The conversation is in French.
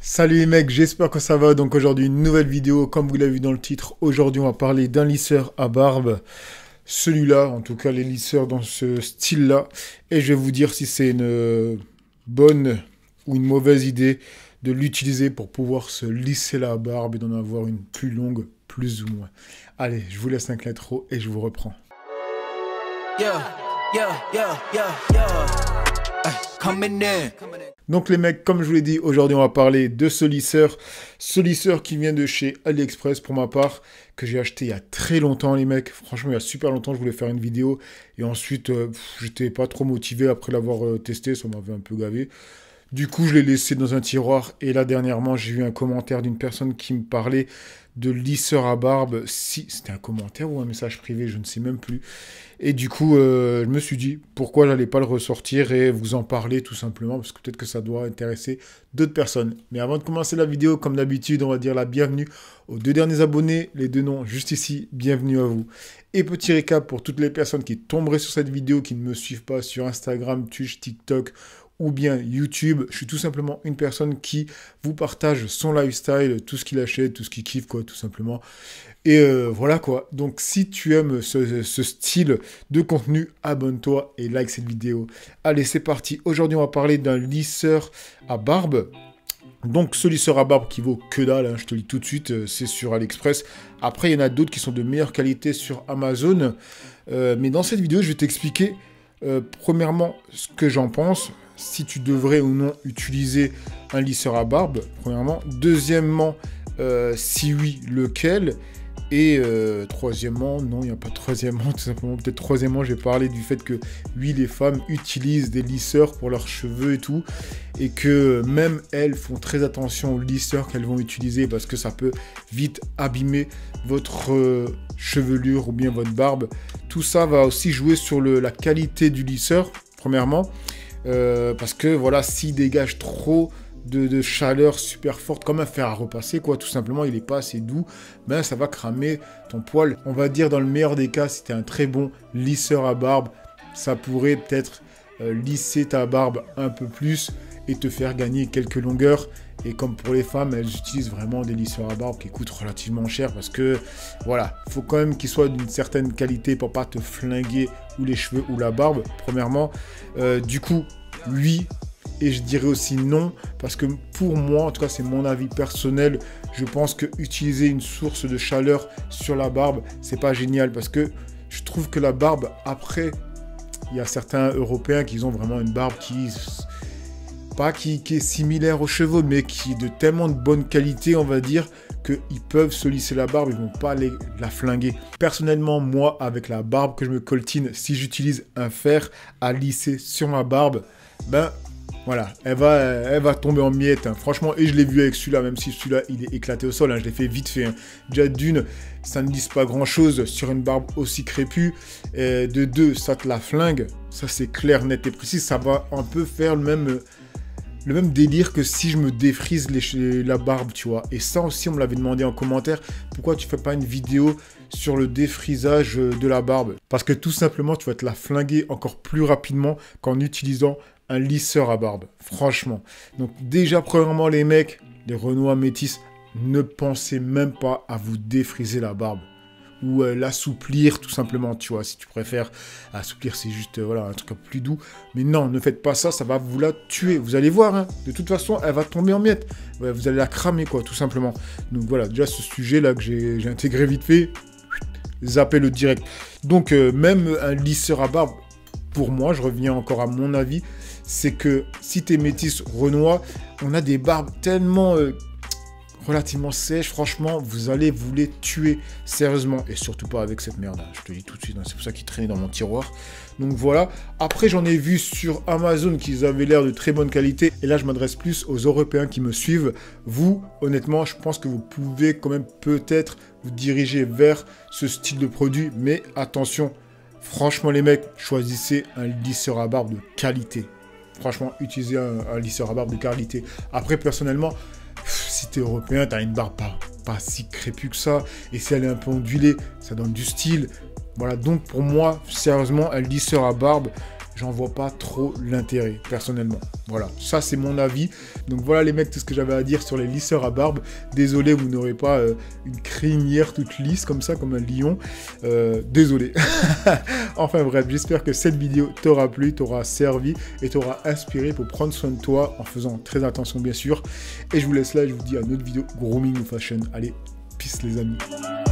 Salut les mecs, j'espère que ça va. Donc aujourd'hui une nouvelle vidéo, comme vous l'avez vu dans le titre. Aujourd'hui on va parler d'un lisseur à barbe. Celui-là, en tout cas les lisseurs dans ce style-là. Et je vais vous dire si c'est une bonne ou une mauvaise idée de l'utiliser pour pouvoir se lisser la barbe et d'en avoir une plus longue, plus ou moins. Allez, je vous laisse un l'intro et je vous reprends. Donc les mecs, comme je vous l'ai dit, aujourd'hui on va parler de ce lisseur qui vient de chez AliExpress pour ma part, que j'ai acheté il y a très longtemps les mecs, franchement il y a super longtemps, je voulais faire une vidéo, et ensuite j'étais pas trop motivé après l'avoir testé, ça m'avait un peu gavé. Du coup, je l'ai laissé dans un tiroir, et là dernièrement j'ai eu un commentaire d'une personne qui me parlait de lisseur à barbe, si c'était un commentaire ou un message privé, je ne sais même plus. Et du coup, je me suis dit, pourquoi j'allais pas le ressortir et vous en parler tout simplement, parce que peut-être que ça doit intéresser d'autres personnes. Mais avant de commencer la vidéo, comme d'habitude, on va dire la bienvenue aux deux derniers abonnés, les deux noms juste ici, bienvenue à vous. Et petit récap pour toutes les personnes qui tomberaient sur cette vidéo, qui ne me suivent pas sur Instagram, Twitch, TikTok, ou bien YouTube, je suis tout simplement une personne qui vous partage son lifestyle, tout ce qu'il achète, tout ce qu'il kiffe, quoi, tout simplement. Et voilà, quoi. Donc, si tu aimes ce style de contenu, abonne-toi et like cette vidéo. Allez, c'est parti. Aujourd'hui, on va parler d'un lisseur à barbe. Donc, ce lisseur à barbe qui vaut que dalle, hein, je te le dis tout de suite, c'est sur AliExpress. Après, il y en a d'autres qui sont de meilleure qualité sur Amazon. Mais dans cette vidéo, je vais t'expliquer, premièrement, ce que j'en pense, si tu devrais ou non utiliser un lisseur à barbe, premièrement. Deuxièmement, si oui, lequel. Et troisièmement, non, il n'y a pas de troisièmement, tout simplement. Peut-être troisièmement, j'ai parlé du fait que, oui, les femmes utilisent des lisseurs pour leurs cheveux et tout. Et que même elles font très attention aux lisseurs qu'elles vont utiliser parce que ça peut vite abîmer votre chevelure ou bien votre barbe. Tout ça va aussi jouer sur la qualité du lisseur, premièrement. Parce que, voilà, s'il dégage trop de chaleur super forte, comme un fer à repasser, quoi, tout simplement, il n'est pas assez doux, ben ça va cramer ton poil. On va dire, dans le meilleur des cas, si tu es un très bon lisseur à barbe, ça pourrait peut-être lisser ta barbe un peu plus et te faire gagner quelques longueurs. Et comme pour les femmes, elles utilisent vraiment des lisseurs à barbe qui coûtent relativement cher parce que, voilà, il faut quand même qu'ils soient d'une certaine qualité pour pas te flinguer ou les cheveux ou la barbe, premièrement. Du coup, oui, et je dirais aussi non, parce que pour moi, en tout cas c'est mon avis personnel, je pense que utiliser une source de chaleur sur la barbe, c'est pas génial, parce que je trouve que la barbe, après, il y a certains Européens qui ont vraiment une barbe qui est similaire aux cheveux, mais qui est de tellement de bonne qualité, on va dire, qu'ils peuvent se lisser la barbe, ils vont pas la flinguer. Personnellement, moi, avec la barbe que je me coltine, si j'utilise un fer à lisser sur ma barbe, ben voilà, elle va tomber en miettes, hein. Franchement, et je l'ai vu avec celui-là, même si celui-là, il est éclaté au sol, hein. Je l'ai fait vite fait, hein. Déjà, d'une, ça ne lisse pas grand-chose sur une barbe aussi crépue. Et de deux, ça te la flingue. Ça, c'est clair, net et précis. Ça va un peu faire le même délire que si je me défrise la barbe, tu vois. Et ça aussi, on me l'avait demandé en commentaire. Pourquoi tu fais pas une vidéo sur le défrisage de la barbe? Parce que tout simplement, tu vas te la flinguer encore plus rapidement qu'en utilisant un lisseur à barbe, franchement. Donc déjà, premièrement, les mecs, les Renois métis, ne pensez même pas à vous défriser la barbe. Ou l'assouplir, tout simplement, tu vois. Si tu préfères assouplir, c'est juste, voilà, un truc un peu plus doux. Mais non, ne faites pas ça, ça va vous la tuer. Vous allez voir, hein, de toute façon, elle va tomber en miettes. Ouais, vous allez la cramer, quoi, tout simplement. Donc voilà, déjà, ce sujet-là que j'ai intégré vite fait, zappez-le direct. Donc, même un lisseur à barbe, pour moi, je reviens encore à mon avis, c'est que si t'es métis Renois, on a des barbes tellement relativement sèches, franchement, vous allez vous les tuer, sérieusement, et surtout pas avec cette merde, hein. Je te le dis tout de suite, hein, c'est pour ça qu'il traînait dans mon tiroir. Donc voilà, après j'en ai vu sur Amazon qu'ils avaient l'air de très bonne qualité, et là je m'adresse plus aux Européens qui me suivent. Vous, honnêtement, je pense que vous pouvez quand même peut-être vous diriger vers ce style de produit, mais attention, franchement les mecs, choisissez un lisseur à barbe de qualité. Franchement, utilisez un lisseur à barbe de qualité. Après, personnellement, si t'es européen, t'as une barbe pas si crépue que ça. Et si elle est un peu ondulée, ça donne du style. Voilà, donc pour moi, sérieusement, un lisseur à barbe, j'en vois pas trop l'intérêt, personnellement. Voilà, ça c'est mon avis. Donc voilà les mecs, tout ce que j'avais à dire sur les lisseurs à barbe. Désolé, vous n'aurez pas une crinière toute lisse comme ça, comme un lion. Désolé. Enfin bref, j'espère que cette vidéo t'aura plu, t'aura servi et t'aura inspiré pour prendre soin de toi en faisant très attention bien sûr. Et je vous laisse là, je vous dis à une autre vidéo grooming ou fashion. Allez, peace les amis.